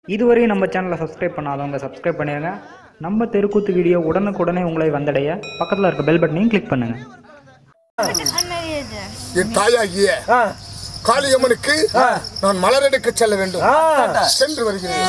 இதுவரை நம்ம சேனலை சப்ஸ்கிரைப் பண்ணாதவங்க சப்ஸ்கிரைப் பண்ணிடுங்க. நம்ம தெருக்கூத்து வீடியோ உடனுக்குடனே உங்களை வந்தடைய பக்கத்தில் இருக்க பெல் பட்டனையும் கிளிக் பண்ணுங்க. என் தாயாகிய காளியம்மனுக்கு நான் மலர் எடுக்க செல்ல வேண்டும். சென்று வருகிறேன்.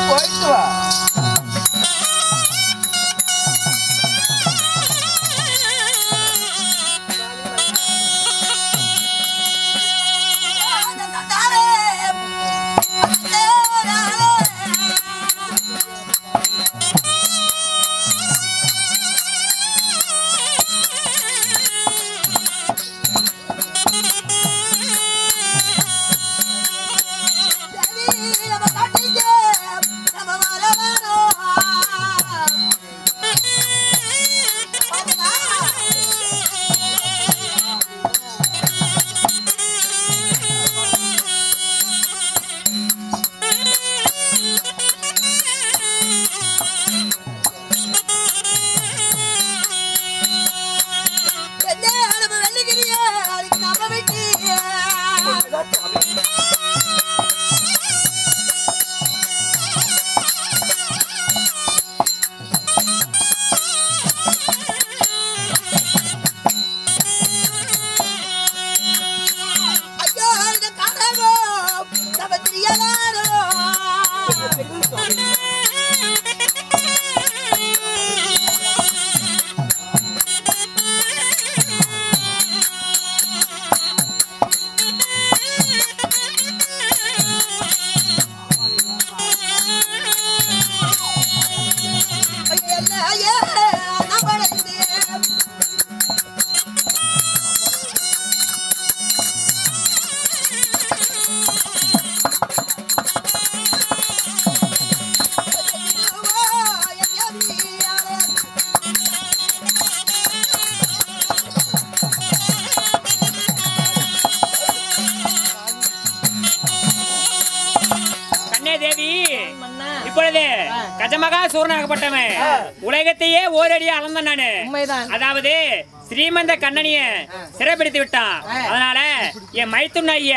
இப்பொழுது கஜமகா சூரனாகப்பட்டவன் உலகத்தையே ஓரடியா அளந்தான் நானு. அதாவது ஸ்ரீமந்த கண்ணனிய சிறைப்பிடித்து விட்டான். அதனால என் மைத்துன் ஐய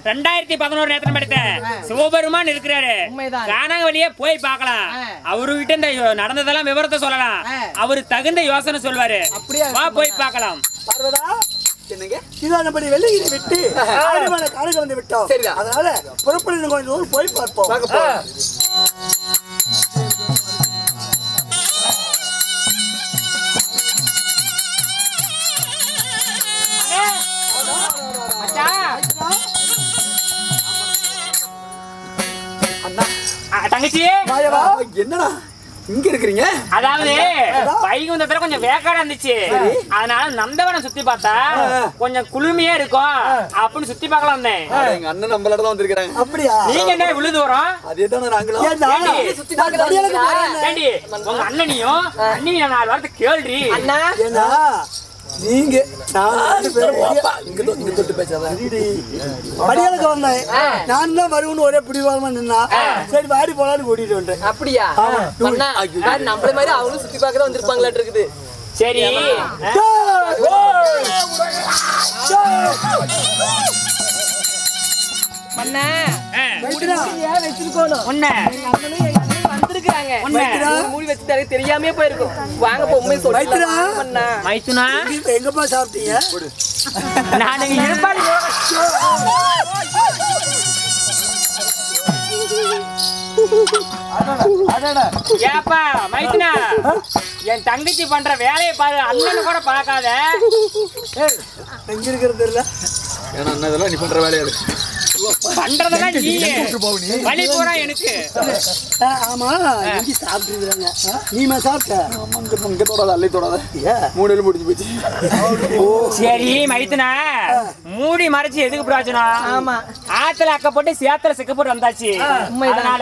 2011 நேரத்தில் படித்த சிவபெருமான் இருக்கிறாரு. காணாங்க வழியே போய் பார்க்கலாம். அவருகிட்ட இந்த நடந்ததெல்லாம் விவரத்தை சொல்லலாம். அவரு தகுந்த யோசனை சொல்வாரு. வா போய் பார்க்கலாம். வெள்ளிகிரி விட்டு காலைக்கு வந்து விட்டோம். அதனால புறப்பட கொஞ்சம் போய் பார்ப்போம். தங்கச்சி என்னடா இங்க இருக்கிறீங்க? அதாவது வைகுந்தத்துல கொஞ்சம் வேக்காடா இருந்துச்சு. அதனால நந்தவனம் சுத்தி பார்த்தா கொஞ்சம் குளுமையா இருக்கும் அப்படின்னு சுத்தி பார்க்கலாம். எங்க அண்ணன் நம்மளோட தான் வந்திருக்காங்க. அப்படியா? நீங்க என்ன விழுது வரோம்? அதேதான் நாங்களும் உங்க அண்ணனையும் அண்ணியும் 4 வாரத்தை கேள்றி. அண்ணா நீங்க படியாளுக்கு வந்தேன். நான் தான் வருவன்னு ஒரே பிடிவாதமா நின்னா சரி வாடி போலான்னு கூட்டிட்டு வந்தேன். அப்படியா? நம்மள மாதிரி அவங்களும் சுத்தி பார்க்க தான் வந்திருப்பாங்களாட்டு இருக்குது. சரி தெரியாமே போயிருக்கும். வாங்க பொம்மை மைத்துனா எங்கப்பா சாப்பிட்டீங்க? நான் இருப்பாடு ஏப்பா மைத்துனா என் தங்கச்சி பண்ற வேலையை பாரு. அண்ணனு கூட பார்க்காத. எங்க இருக்கிறது தெரியல. ஏன்னா அண்ணதெல்லாம் நீ பண்ற வேலையா பண்றதெல்லாம் நீ வழி போறா எனக்கு. ஆமா இங்க சாப்பிட்டுருக்காங்க. நீமா சாப்பிட்ட அல்லை தொடாத மூணு முடிஞ்சு போச்சு. சரி மைத்துனா மூடி மறைச்சு எதுக்கு பிரயோஜனம்? ஆமா ஆத்துல அக்கப்பட்டு சேத்துல சிக்கப்பட்டு வந்தாச்சு. அதனால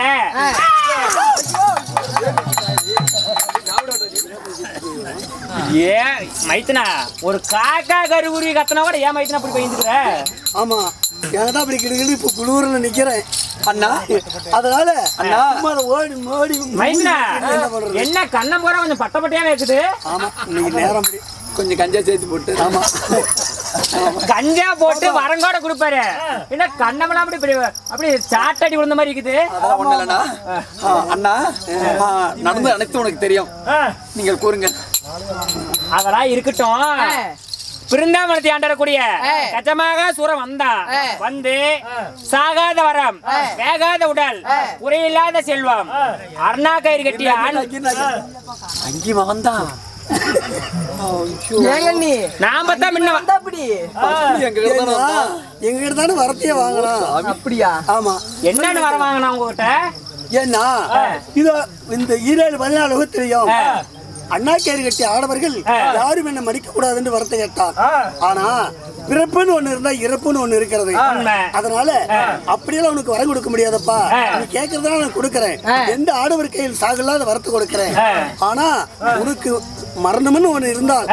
ஏன் மைத்துனா ஒரு காக்கா கருவுருவி கத்தனா கூட ஏன் மைத்துனா அப்படி பயந்துக்கிற? ஆமா ஏன்னா அப்படி கிடுகிடு இப்ப குளூர்ல நிக்கிறேன் அண்ணா. அதனால அண்ணா ஓடி ஓடி மைத்துனா என்ன கண்ணம் போற கொஞ்சம் பட்ட பட்டையா இருக்குது. ஆமா இன்னைக்கு நேரம் கொஞ்சம் கஞ்சா சேர்த்து போட்டு. ஆமா கஞ்சா போட்டு வரங்கோட கொடுப்பாரு. என்ன கண்ணமெல்லாம் அப்படி சாட்டடி விழுந்த மாதிரி இருக்குது. அதெல்லாம் ஒண்ணு இல்லைண்ணா. அண்ணா நடந்து அனைத்து உனக்கு தெரியும், நீங்கள் கூறுங்க. அதெல்லாம் இருக்கட்டும். பிருந்தாவனத்தை ஆண்டக்கூடிய கஜமாக சூரம் வந்து சாகாத வரம், வேகாத உடல், குறையில்லாத செல்வம், அருணா கயிறு கட்டிய அங்கி வந்தா நாம தான் முன்ன எங்கிட்ட தானே வரத்தையே வாங்கலாம். அப்படியா? ஆமா. என்னன்னு வர வாங்கினா உங்ககிட்ட? ஏன்னா இதோ இந்த 14 தெரியும். அண்ணா கயிறு கட்டி ஆடவர்கள் யாரும் என்ன மடிக்க கூடாதுன்னு வரத்தை கேட்டார். ஆனா பிறப்புன்னு ஒண்ணு இருந்தா இறப்புன்னு ஒண்ணு இருக்கிறது. அதனால அப்படியெல்லாம் உனக்கு வரம் கொடுக்க முடியாதப்பா. நீ கேட்கறதுனால நான் கொடுக்கறேன். எந்த ஆடவர் கையில் சாகலாத வரத்தை கொடுக்கறேன். ஆனா உனக்கு மரணம்னு ஒண்ணு இருந்தால்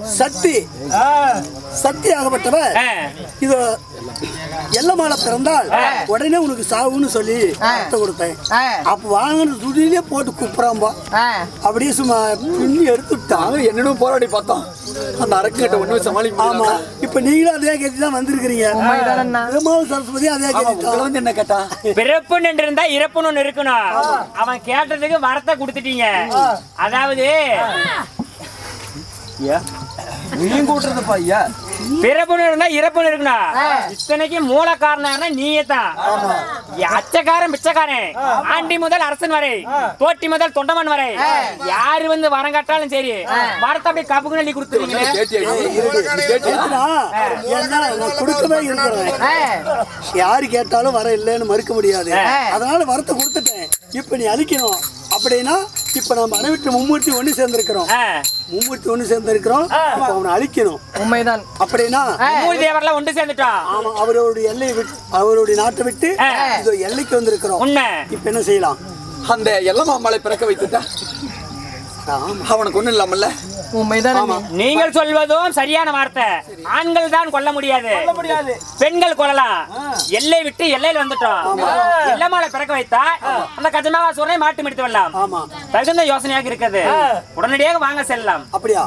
சக்தி ஆகப்பட்டவர் இது எல்லமால பிறந்தால் உடனே உனக்கு சாவுன்னு சொல்லி வரத்தை கொடுத்தேன். அப்ப வாங்கின துடியிலே போட்டு குப்புறாம்பா. அப்படியே சும்மா பின்னி எடுத்துட்டாங்க. என்னன்னு போராடி பார்த்தோம். அந்த அரக்கிட்ட ஒண்ணுமே சமாளிக்க. ஆமா, இப்ப நீங்களும் அதே கேட்டு தான் வந்திருக்கிறீங்க. சரஸ்வதி அதே கேட்டு என்ன கேட்டா, பிறப்புன்னு இருந்தா இறப்புன்னு ஒண்ணு இருக்கணும். அவன் கேட்டதுக்கு வரத்தை கொடுத்துட்டீங்க. அதாவது பிறப்புன்னு இருந்தா இறப்புன்னு இருக்கணும். இத்தனைக்கு மூல காரணம் நீயே தான். அச்சக்காரன் பிச்சைக்காரன், ஆண்டி முதல் அரசன் வரை, தோட்டி முதல் தொண்டமன் வரை யாரு வந்து வரம் கட்டாலும் சரி வரத்தை அப்படியே கப்புக்கு நெல்லி கொடுத்துருவீங்க. கொடுக்கவே இருக்கிறேன். யாரு கேட்டாலும் வர இல்லைன்னு மறுக்க முடியாது. அதனால வரத்தை கொடுத்துட்டேன். இப்ப நீ அழிக்கணும் அப்படின்னா இப்ப நம்ம அனைவற்று மும்மூர்த்தி ஒண்ணு சேர்ந்திருக்கிறோம். அவனை அழிக்கணும். உண்மைதான். அப்படின்னா தேவர்லாம் ஒன்று சேர்ந்துட்டோம். ஆமா, அவருடைய எல்லையை விட்டு, அவருடைய நாட்டை விட்டு எல்லைக்கு வந்திருக்கிறோம். இப்ப என்ன செய்யலாம்? அந்த எல்லமாமலை பிறக்க வைத்துட்டா அவனுக்கு ஒண்ணு இல்லாமல்ல. நீங்கள் சொல்வதும் சரியான வார்த்தை. ஆண்கள் தான் கொல்ல முடியாது, பெண்கள் கொல்லலாம். எல்லை விட்டு எல்லையில் வந்துட்டோம். எல்லமாலை பிறக்க வைத்தா அந்த கஜமாக சூரனை மாட்டு முடித்து வரலாம். தகுந்த யோசனையாக இருக்கிறது. உடனடியாக வாங்க செல்லலாம். அப்படியா?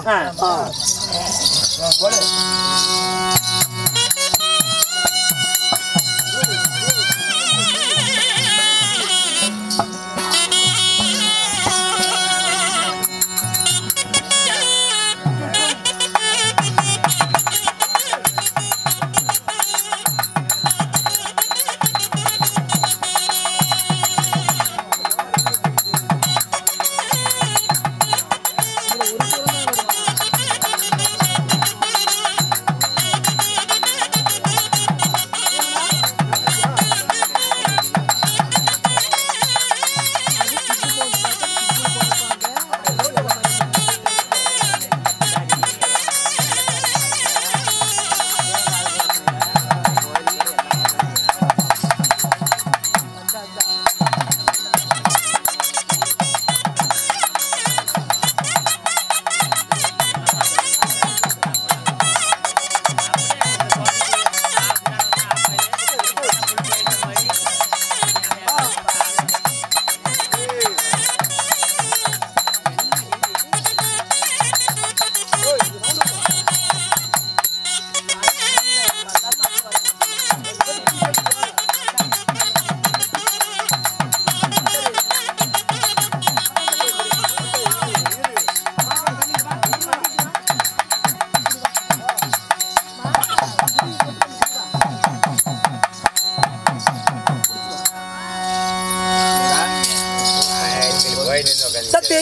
சத்தி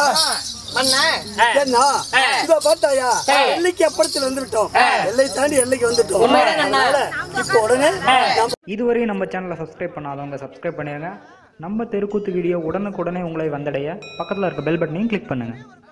எல்லைக்கு அப்புறத்தில் வந்துட்டோம். எல்லை தாண்டி எல்லைக்கு வந்துட்டோம். இப்போ உடனே இதுவரை நம்ம சேனலை சப்ஸ்கிரைப் பண்ணாதவங்க சப்ஸ்கிரைப் பண்ணிடுங்க. நம்ம தெருக்கூத்து வீடியோ உடனுக்குடனே உங்களை வந்தடைய பக்கத்தில் இருக்க பெல் பட்டனையும் கிளிக் பண்ணுங்கள்.